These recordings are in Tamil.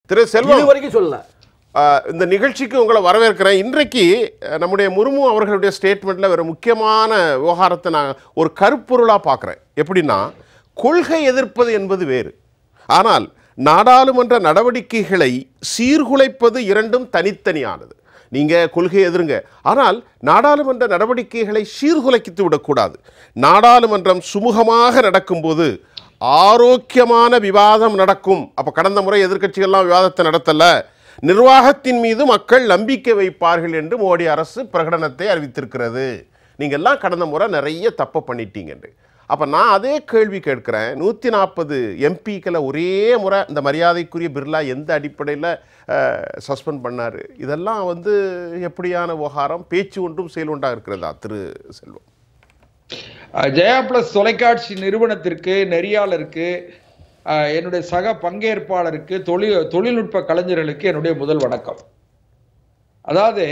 திரு செல்வம் இதுவரைக்கும் சொல்லல. இந்த நிகழ்ச்சிக்கு உங்களை வரவேற்கிறேன். இன்றைக்கு நம்முடைய முர்மு அவர்களுடைய ஸ்டேட்மெண்ட்டில் ஒரு முக்கியமான விவகாரத்தை நான் ஒரு கருப்பொருளாக பார்க்குறேன். எப்படின்னா, கொள்கை எதிர்ப்பது என்பது வேறு, ஆனால் நாடாளுமன்ற நடவடிக்கைகளை சீர்குலைப்பது இரண்டும் தனித்தனியானது. நீங்கள் கொள்கை எதிருங்க, ஆனால் நாடாளுமன்ற நடவடிக்கைகளை சீர்குலைத்து விடக்கூடாது. நாடாளுமன்றம் சுமூகமாக நடக்கும்போது ஆரோக்கியமான விவாதம் நடக்கும். அப்போ கடந்த முறை எதிர்க்கட்சிகள்லாம் விவாதத்தை நடத்தல, நிர்வாகத்தின் மீது மக்கள் நம்பிக்கை வைப்பார்கள் என்று மோடி அரசு பிரகடனத்தை அறிவித்திருக்கிறது. நீங்கள் எல்லாம் கடந்த முறை நிறைய தப்பு பண்ணிட்டீங்க. அப்போ நான் அதே கேள்வி கேட்குறேன். 140 எம்பிக்களை ஒரே முறை இந்த மரியாதைக்குரிய பிர்லா எந்த அடிப்படையில் சஸ்பெண்ட் பண்ணார்? இதெல்லாம் எப்படியான விவகாரம்? பேச்சு ஒன்றும் செயல் ஒன்றாக இருக்கிறதா திரு செல்வம்? ஜெயா பிளஸ் தொலைக்காட்சி நிறுவனத்திற்கு, நெறியாளருக்கு, என்னுடைய சக பங்கேற்பாளருக்கு, தொழில்நுட்ப கலைஞர்களுக்கு என்னுடைய முதல் வணக்கம். அதாவது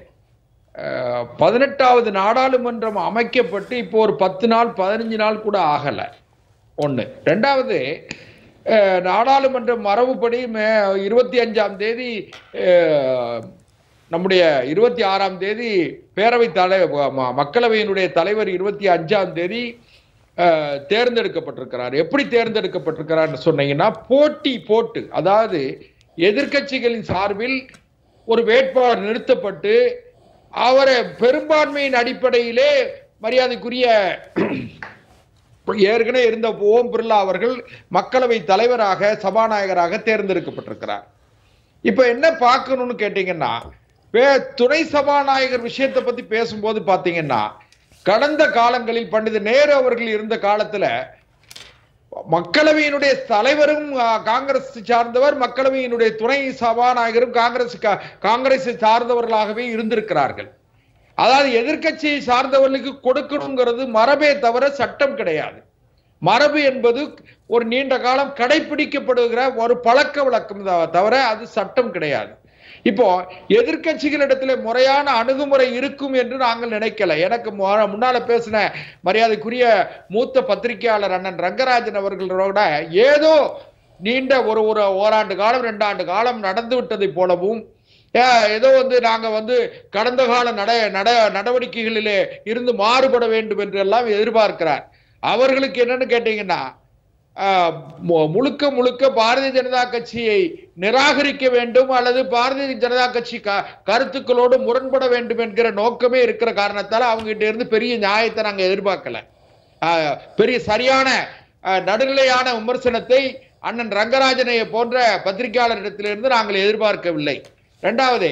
18வது நாடாளுமன்றம் அமைக்கப்பட்டு இப்போ ஒரு 10 நாள் 15 நாள் கூட ஆகல. ஒன்று. ரெண்டாவது, நாடாளுமன்ற மரபுப்படி 25ஆம் தேதி, நம்முடைய 26ஆம் தேதி மக்களவையினுடைய தலைவர் 25ஆம் தேதி தேர்ந்தெடுக்கப்பட்டிருக்கிறார். எப்படி தேர்ந்தெடுக்கப்பட்டிருக்கிறார் சொன்னீங்கன்னா, போட்டி போட்டு, அதாவது எதிர்க்கட்சிகளின் சார்பில் ஒரு வேட்பாளர் நிறுத்தப்பட்டு அவரை பெரும்பான்மையின் அடிப்படையிலே மரியாதைக்குரிய ஏற்கனவே இருந்த ஓம் பிர்லா அவர்கள் மக்களவை தலைவராக, சபாநாயகராக தேர்ந்தெடுக்கப்பட்டிருக்கிறார். இப்ப என்ன பார்க்கணும்னு கேட்டீங்கன்னா, துணை சபாநாயகர் விஷயத்தை பத்தி பேசும்போது பாத்தீங்கன்னா, கடந்த காலங்களில் பண்டித நேரு அவர்கள் இருந்த காலத்துல மக்களவையினுடைய தலைவரும் காங்கிரஸ் சார்ந்தவர், மக்களவையினுடைய துணை சபாநாயகரும் காங்கிரஸை சார்ந்தவர்களாகவே இருந்திருக்கிறார்கள். அதாவது எதிர்க்கட்சியை சார்ந்தவர்களுக்கு கொடுக்கணுங்கிறது மரபே தவிர சட்டம் கிடையாது. மரபு என்பது ஒரு நீண்ட காலம் கடைபிடிக்கப்படுகிற ஒரு பழக்க வழக்கம் தவிர அது சட்டம் கிடையாது. இப்போ எதிர்க்கட்சிகளிடத்துல முறையான அணுகுமுறை இருக்கும் என்று நாங்கள் நினைக்கல. எனக்கு முன்னால பேசின மரியாதைக்குரிய மூத்த பத்திரிகையாளர் அண்ணன் ரங்கராஜன் அவர்களோட ஏதோ நீண்ட ஓராண்டு காலம் 2 ஆண்டு காலம் நடந்து விட்டதை போலவும், ஏதோ நாங்க கடந்த கால நடவடிக்கைகளிலே இருந்து மாறுபட வேண்டும் என்று எல்லாம் எதிர்பார்க்கிறார். அவர்களுக்கு என்னன்னு கேட்டீங்கன்னா, முழுக்க முழுக்க பாரதிய ஜனதா கட்சியை நிராகரிக்க வேண்டும் அல்லது பாரதிய ஜனதா கட்சி கருத்துக்களோடு முரண்பட வேண்டும் என்கிற நோக்கமே இருக்கிற காரணத்தால் அவங்க கிட்ட இருந்து பெரிய நியாயத்தை நாங்க எதிர்பார்க்கல. பெரிய சரியான நடுநிலையான விமர்சனத்தை அண்ணன் ரங்கராஜனை போன்ற பத்திரிகையாளரிடத்திலிருந்து நாங்கள் எதிர்பார்க்கவில்லை. இரண்டாவது,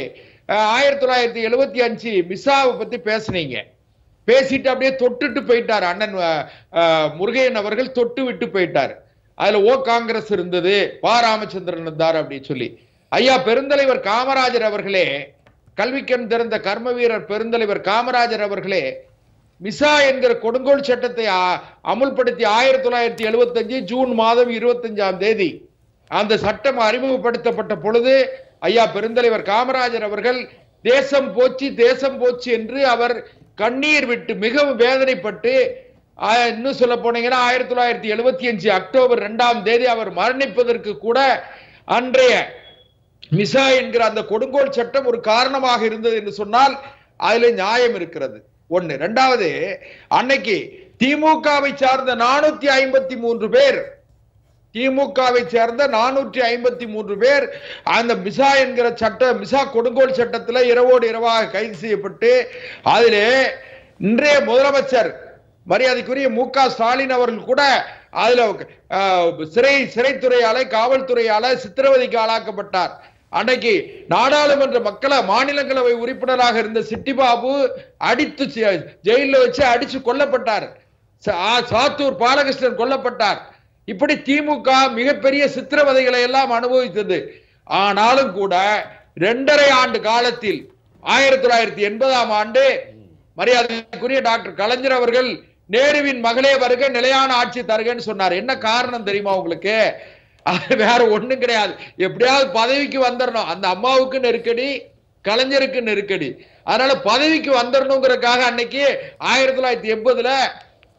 1975 மிசாவை பத்தி பேசுனீங்க. பேசிட்டு அப்படியே தொட்டுட்டு போயிட்டார் அண்ணன் முருகையன் அவர்கள், தொட்டு விட்டு போயிட்டார். அதுல காங்கிரஸ் இருந்தது, ராமச்சந்திரன் இருந்தார் அப்படின்னு சொல்லி. ஐயா பெருந்தலைவர் காமராஜர் அவர்களே, கல்விக்கண் திறந்த கர்ம வீரர் பெருந்தலைவர் காமராஜர் அவர்களே, மிசா என்கிற கொடுங்கோல் சட்டத்தை அமுல்படுத்தி 1975 ஜூன் மாதம் 25ஆம் தேதி அந்த சட்டம் அறிமுகப்படுத்தப்பட்ட பொழுது ஐயா பெருந்தலைவர் காமராஜர் அவர்கள் தேசம் போச்சு என்று அவர் கண்ணீர் விட்டு மிகவும் வேதனைப்பட்டு, இன்னும் சொல்ல போனீங்கன்னா 1975 அக்டோபர் 2ஆம் தேதி அவர் மரணிப்பதற்கு கூட அன்றைய மிசா என்கிற அந்த கொடுங்கோல் சட்டம் ஒரு காரணமாக இருந்தது என்று சொன்னால் அதுல நியாயம் இருக்கிறது. ஒண்ணு. இரண்டாவது, அன்னைக்கு திமுகவை சார்ந்த 453 பேர், திமுகவை சேர்ந்த 453 பேர் அந்த மிசா என்கிற மிசா கொடுங்கோல் சட்டத்தில் இரவோடு இரவாக கைது செய்யப்பட்டு, அதிலே இன்றைய முதலமைச்சர் மரியாதைக்குரிய மு.க. ஸ்டாலின் அவர்கள் கூட அதுல சிறைத்துறையால, காவல்துறையால சித்திரவதைக்கு ஆளாக்கப்பட்டார். அன்னைக்கு நாடாளுமன்ற மாநிலங்களவை உறுப்பினராக இருந்த சிட்டிபாபு அடித்து ஜெயில வச்சு அடிச்சு கொல்லப்பட்டார். சாத்தூர் பாலகிருஷ்ணன் கொல்லப்பட்டார். இப்படி திமுக மிகப்பெரிய சித்திரவதைகளை எல்லாம் அனுபவித்தது. ஆனாலும் கூட 2.5 ஆண்டு காலத்தில் 1980ஆம் ஆண்டு மரியாதைக்குரிய டாக்டர் கலைஞர் அவர்கள் நேருவின் மகளே வருக, நிலையான ஆட்சி தருகன்னு சொன்னார். என்ன காரணம் தெரியுமா உங்களுக்கு? அது வேற ஒண்ணும் கிடையாது. எப்படியாவது பதவிக்கு வந்துடணும். அந்த அம்மாவுக்கு நெருக்கடி, கலைஞருக்கு நெருக்கடி. அதனால பதவிக்கு வந்துடணுங்கிறதுக்காக அன்னைக்கு 1980ல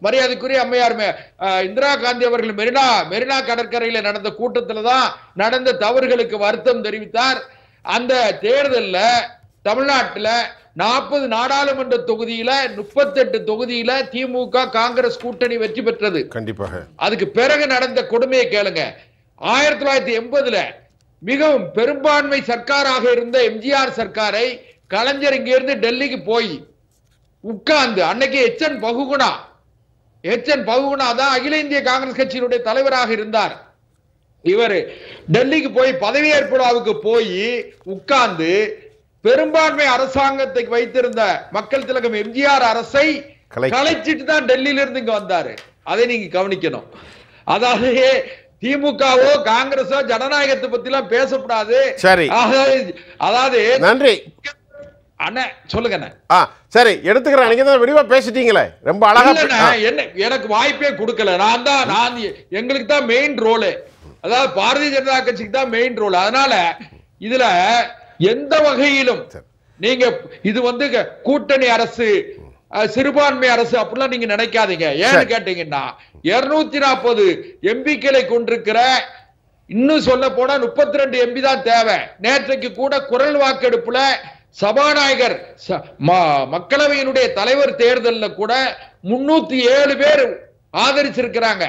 மரியாதைக்குரிய அம்மையார் இந்திரா காந்தி அவர்கள் மெரினா கடற்கரையில நடந்த கூட்டத்துல தான் நடந்த தவறுகளுக்கு வருத்தம் தெரிவித்தார். அந்த தேர்தல்ல தமிழ்நாட்டுல 40 நாடாளுமன்ற தொகுதியில 38 தொகுதியில திமுக காங்கிரஸ் கூட்டணி வெற்றி பெற்றது. கண்டிப்பாக. அதுக்கு பிறகு நடந்த கொடுமையை கேளுங்க. 1980ல மிகவும் பெரும்பான்மை சர்க்காராக இருந்த எம்ஜிஆர் சர்க்காரை கலைஞர் இங்கிருந்து டெல்லிக்கு போய் உட்கார்ந்து, அன்னைக்கு எச்என் பகுகுணா தான் அகில இந்திய காங்கிரஸ் கட்சியினுடைய தலைவராக இருந்தார். இவர் டெல்லிக்கு போய் பதவியேற்பு விழாவுக்கு போய் உட்கார்ந்து பெரும்பான்மை அரசாங்கத்தை வைத்திருந்த மக்கள் திலகம் எம்ஜிஆர் அரசை கலைச்சிட்டு தான் டெல்லியில இருந்து இங்க வந்தாரு. அதை நீங்க கவனிக்கணும். அதாவது திமுகவோ காங்கிரஸோ ஜனநாயகத்தை பத்தி எல்லாம் பேசக்கூடாது. சரி, அதாவது நன்றி அண்ணா. சொல்லுங்க. சரி, எடுத்துக்கிறேன். நீங்க தான் விரிவா பேசிட்டீங்களே, ரொம்ப அழகா. என்ன எனக்கு வாய்ப்பே கொடுக்கல. நான் எங்களுக்கு தான் மெயின் ரோல், அதாவது பாரதிய ஜனதா கட்சிக்கு தான் மெயின் ரோல். அதனால இதுல எந்த வகையிலும் நீங்க இது வந்து கூட்டணி அரசு, சிறுபான்மை அரசு அப்படிலாம் நீங்க நினைக்காதீங்க. ஏன்னு கேட்டீங்கன்னா 240 எம்பிக்களை கொண்டிருக்கிற, இன்னும் சொல்ல போனா 32 எம்பி தான் தேவை. நேற்றைக்கு கூட குரல் வாக்கெடுப்புல சபாநாயகர் மக்களவையினுடைய தலைவர் தேர்தலில் கூட 307 பேர் ஆதரிச்சிருக்கிறாங்க.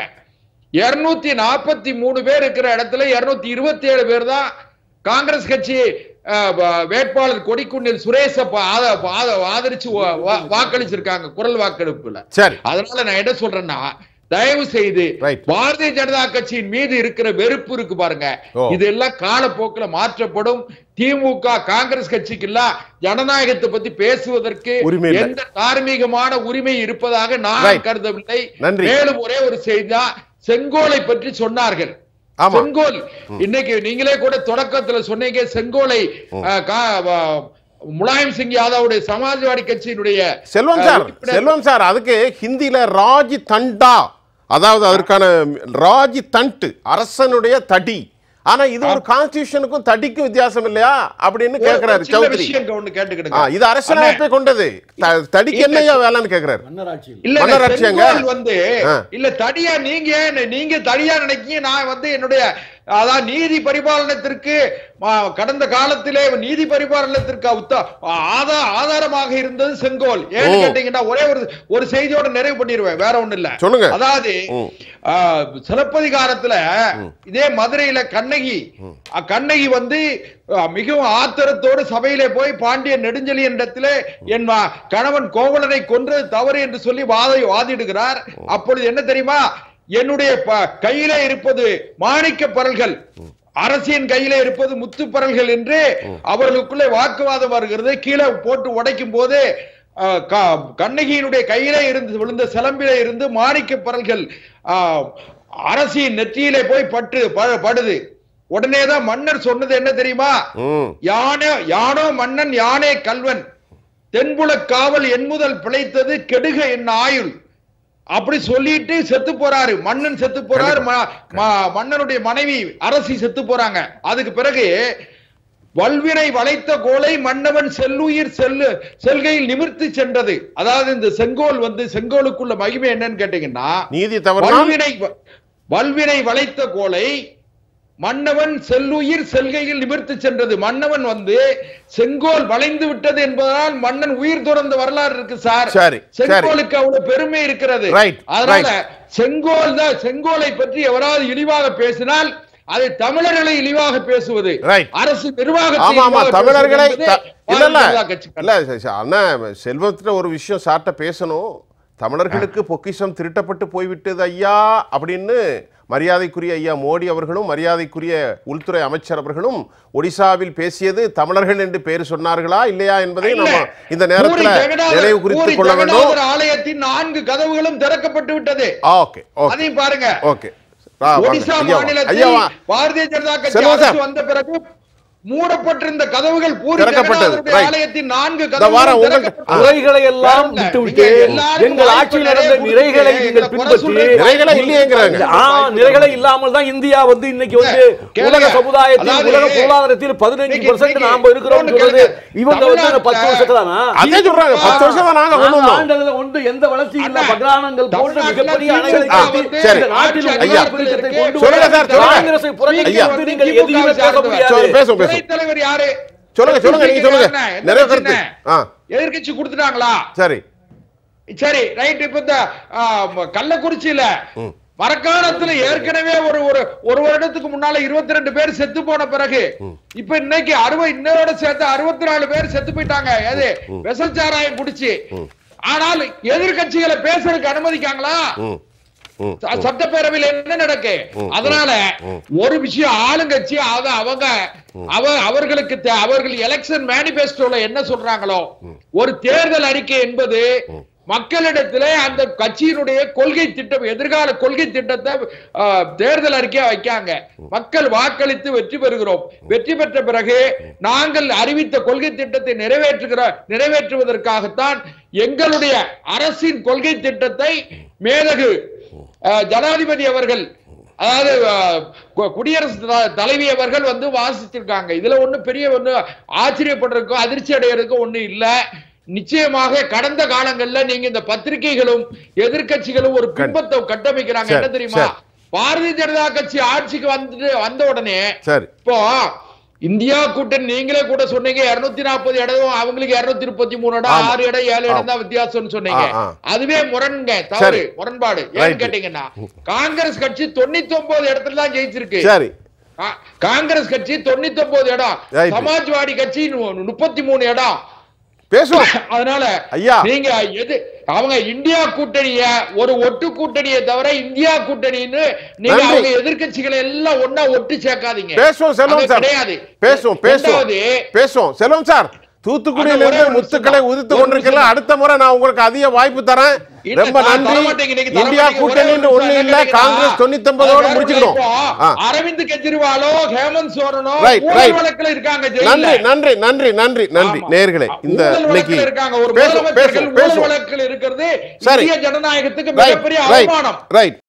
243 பேர் இருக்கிற இடத்துல 227 பேர் தான் காங்கிரஸ் கட்சி வேட்பாளர் கொடிக்குன்னில் சுரேஷ ஆதரிச்சு வாக்களிச்சிருக்காங்க குரல் வாக்கெடுப்புல. அதனால நான் என்ன சொல்றேன்னா, தயவு செய்து பாரதிய ஜனதா கட்சியின் மீது இருக்கிற வெறுப்பு இருக்கு பாருங்க, இதெல்லாம் காலப்போக்கில் மாற்றப்படும். திமுக காங்கிரஸ் கட்சிக்கு எல்லாம் ஜனநாயகத்தை பத்தி பேசுவதற்கு எந்த தார்மீகமான உரிமை இருப்பதாக நான் கருதவில்லை. மேலும் ஒரே ஒரு செய்தி, செங்கோலை பற்றி சொன்னார்கள். செங்கோல் இன்னைக்கு நீங்களே கூட தொடக்கத்துல சொன்னீங்க, செங்கோலை முலாயம் சிங் யாதவுடைய சமாஜ்வாடி கட்சியினுடைய செல்வம் சார் அதுக்கு ஹிந்தியில ராஜ் தண்டா, அதாவது அதற்கான ராஜ் தண்ட் அரசனுடைய தடி. ஆனா இது ஒரு கான்ஸ்டிடியூஷனுக்கும் தடிக்கும் வித்தியாசம் இல்லையா அப்படின்னு கேக்குறாரு சௌத்ரி. இது அரசியலமைப்பை கொண்டது, தடிக்கு என்னையா வேலைன்னு கேக்குறாரு. மன்னராட்சியங்க வந்து இல்ல தடியா நீங்க தடியா நினைக்கீங்க. நான் வந்து என்னுடைய அதான் நீதி பரிபாலனத்திற்கு கடந்த காலத்திலே நீதி பரிபாலனத்திற்கு ஆதாரமாக இருந்தது செங்கோல். ஏன்னு கேட்டீங்கன்னா ஒரே ஒரு செய்தியோட நிறைவு பண்ணிடுவேன், வேற ஒண்ணு இல்ல. சொல்லுங்க. அதாவது சிலப்பதிகாரத்துல இதே மதுரையில கண்ணகி வந்து மிகவும் ஆத்திரத்தோடு சபையிலே போய் பாண்டிய நெடுஞ்செழியன் இடத்துல என் கணவன் கோவலனை கொன்றது தவறு என்று சொல்லி வாதிடுகிறார். அப்பொழுது என்ன தெரியுமா, என்னுடைய கையிலே இருப்பது மாணிக்க பரல்கள், அரசின் கையிலே இருப்பது முத்து பரல்கள் என்று அவர்களுக்குள்ளே வாக்குவாதம் வருகிறது. கீழே போட்டு உடைக்கும் போது கண்ணகியினுடைய கையிலே இருந்து விழுந்த சிலம்பிலே இருந்து மாணிக்க பரல்கள் அரசின் நெற்றியிலே போய் படுது. உடனேதான் மன்னர் சொன்னது என்ன தெரியுமா, யானோ மன்னன் யானே கல்வன், தென்புல காவல் என் முதல் பிழைத்தது கெடுக என் ஆயுள் அப்படி சொல்லிட்டு செத்து போறாரு. மன்னன் செத்து போறாரு, மன்னனுடைய மனைவி அரசி செத்து போறாங்க. அதுக்கு பிறகு வல்வினை வளைத்த கோலை மன்னவன் செல்லுயிர் செல்கையில் நிமிர்த்தி சென்றது. அதாவது இந்த செங்கோல் வந்து செங்கோலுக்குள்ள மகிமை என்னன்னு கேட்டீங்கன்னா, வல்வினை வளைத்த கோலை மன்னவன் செல்லுயிர் செல்கையில் நிமிர்த்தி சென்றது. மன்னவன் வந்து செங்கோல் வளைந்து விட்டது என்பதால் மன்னன் உயிர் துறந்த வரலாறு இருக்கு சார். செங்கோலுக்கு அவ்வளவு பெருமை இருக்கிறது. அதனால செங்கோலை பற்றி எவராவது இழிவாக பேசினால் அதை தமிழர்களை இழிவாக பேசுவது அரசு தமிழர்களை செல்வத்துல ஒரு விஷயம் சாட்ட பேசணும். தமிழர்களுக்கு பொக்கிஷம் திருட்டப்பட்டு போய்விட்டது ஐயா அப்படின்னு மரியாதைக்குரிய ஐயா மோடி அவர்களும் மரியாதைக்குரிய உள்துறை அமைச்சர் அவர்களும் ஒடிசாவில் பேசியது தமிழர்கள் என்று பேர் சொன்னார்களா இல்லையா என்பதை நம்ம இந்த நேரத்தில் நினைவு குறித்துக் கொள்ள வேண்டும். ஆலயத்தின் 4 கதவுகளும் திறக்கப்பட்டு விட்டது. அதையும் பாருங்க. ஒடிசா மாநிலத்தில் பாரதிய ஜனதா கட்சி அரசு வந்த பிறகு மூடப்பட்டிருந்த கதவுகள் பூரி திறக்கப்பட்டது. ஜெகநாதருடைய ஆலயத்தின் 4 இந்த வாரம் கதவுகள் உங்களுக்கு திறக்கப்பட்டது. நிறைகளை எல்லாம் விட்டுவிட்டு எங்கள் ஆட்சியில் நடந்த நிறைகளை நீங்கள் பின்பற்றி நிறைகளே இல்லையேங்கிறாங்க. நிறைகளை இல்லாமல் தான் இந்தியா வந்து இன்னைக்கு வந்து உலக சமுதாயத்தில் உலக பொருளாதாரத்தில் 15% நாம இருக்கிறோம் சொல்றது. இவங்க வந்து 10 வருஷத்துலனா அதே சொல்றாங்க 10 வருஷம் தான் நாங்க கொண்டு வந்தோம். ஆண்டுகள ஒன்று எந்த வளர்ச்சி இல்ல பக்ரானங்கள் போன்ற மிகப்பெரிய அணைகளை கட்டி சரி. இந்த நாட்டில் ஐயா, பெருக்கத்தை கொண்டு சொல்லுங்க சார், சொல்லுங்க. காங்கிரஸை புறக்கணித்து நீங்கள் எதுவுமே பேச முடியாது. பேசும் பேசும். துணைத் தலைவர் யாரு? சொல்லுங்க நீங்க சொல்லுங்க. நிறைய கருத்து. எதிர்க்கட்சி கொடுத்துட்டாங்களா? சரி சரி ரைட். இப்ப இந்த கள்ளக்குறிச்சியில மரக்காணத்துல ஏற்கனவே ஒரு வருடத்துக்கு முன்னால 22 பேர் செத்து போன பிறகு இப்ப இன்னைக்கு 60 இன்னோட சேர்த்து 64 பேர் செத்து போயிட்டாங்க. எது வெசல் சாராயம் குடிச்சு. ஆனால் எதிர்கட்சிகளை பேசுறதுக்கு அனுமதிக்காங்களா? சட்டப்பேரவையில் என்ன நடக்கு? அதனால ஒரு விஷயம் ஆளுங்கட்சி அவர்களுக்கு அவர்கள் எலெக்ஷன் மேனிபெஸ்டோல என்ன சொல்றாங்களோ ஒரு தேர்தல் அறிக்கை என்பது மக்களிடத்திலே அந்த கட்சியினுடைய கொள்கை திட்டம், எதிர்கால கொள்கை திட்டத்தை தேர்தல் அறிக்கையா வைக்காங்க. மக்கள் வாக்களித்து வெற்றி பெறுகிறோம். வெற்றி பெற்ற பிறகு நாங்கள் அறிவித்த கொள்கை திட்டத்தை நிறைவேற்றுவதற்காகத்தான் எங்களுடைய அரசின் கொள்கை திட்டத்தை மேதகு ஜனாதிபதி அவர்கள், அதாவது குடியரசு தலைவி அவர்கள் வந்து வாசிச்சிருக்காங்க. இதுல ஒண்ணு பெரிய ஒண்ணு ஆச்சரியப்படுறதுக்கும் அதிர்ச்சி அடைகிறதுக்கும் ஒண்ணு இல்ல. நிச்சயமாக கடந்த காலங்கள்ல நீங்க இந்த பத்திரிகைகளும் எதிர்கட்சிகளும் ஒரு பிம்பத்தை கட்டமைக்கிறாங்க. என்ன தெரியுமா? பாரதிய ஜனதா கட்சி ஆட்சிக்கு வந்த உடனே இப்போ இந்தியா கூட்டணி நீங்களே கூட சொன்னீங்க 240 இடம், அவங்களுக்கு 233 இடம், 6 இடம் 7 இடம் தான் வித்தியாசம்னு சொன்னீங்க. அதுவே முரண்பாடு. ஏன்னு கேட்டீங்கன்னா காங்கிரஸ் கட்சி 99 இடத்துல தான் ஜெயிச்சிருக்கு. காங்கிரஸ் கட்சி 99 இடம், சமாஜ்வாடி கட்சி 33 இடம். அதனால நீங்க அவங்க இந்தியா கூட்டணிய ஒரு ஒட்டு கூட்டணியை தவிர இந்தியா கூட்டணின்னு நீங்க அவங்க எதிர்கட்சிகளை எல்லாம் ஒன்னா ஒட்டு சேர்க்காதீங்க. கிடையாது. பேசுவோம் செல்வம் சார். தூத்துக்குடியில இருந்து முத்துக்களை உதித்து கொண்டிருக்கலாம். அடுத்த முறை நான் உங்களுக்கு அதிக வாய்ப்பு தரேன். ரொம்ப நன்றி. இந்தியா கூட்டணி ஒண்ணு இல்ல, காங்கிரஸ் 99 முடிச்சுக்கணும். அரவிந்த் கெஜ்ரிவாலோ ஹேமந்த் சோரனோ வழக்குல இருக்காங்க. நன்றி நன்றி நன்றி நன்றி நேயர்களே. இந்த இன்னைக்கு வழக்குல இருக்கிறது இந்திய ஜனநாயகத்துக்கு மிகப்பெரிய அவமானம்.